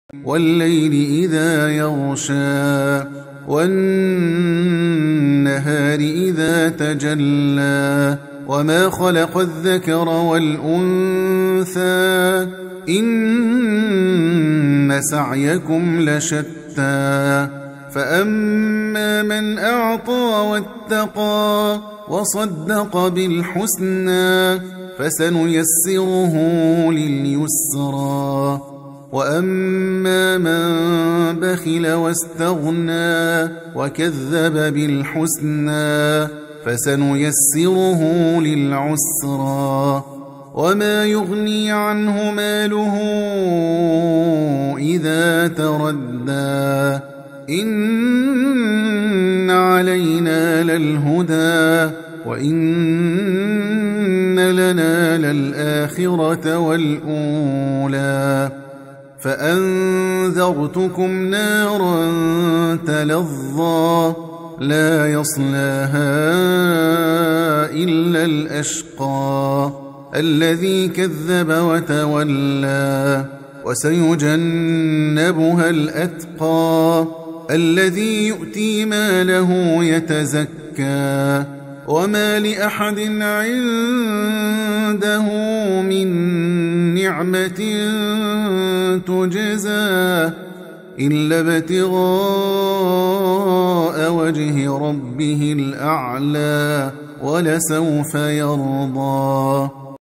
والليل إذا يغشى والنهار إذا تجلى وما خلق الذكر والأنثى إن سعيكم لشتى فأما من أعطى واتقى وصدق بالحسنى فسنيسره لليسرى وأما من بخل واستغنى وكذب بالحسنى فسنيسره للعسرى وما يغني عنه ماله إذا تردى إن علينا للهدى وإن لنا للآخرة والأولى فأنذرتكم نارا تلظى لا يصلاها إلا الأشقى الذي كذب وتولى وسيجنبها الأتقى الذي يؤتي ماله يتزكى وما لأحد عنده من نعمة تجزى إلا ابتغاء وجه ربه الأعلى ولسوف يرضى